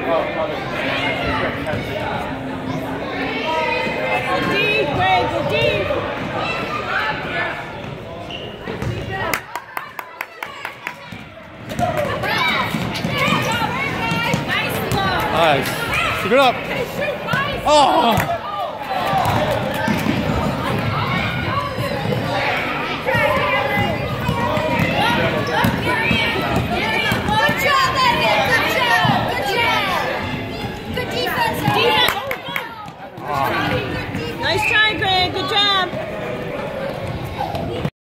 Deep, Greg, go deep. Nice. Keep it up. Oh!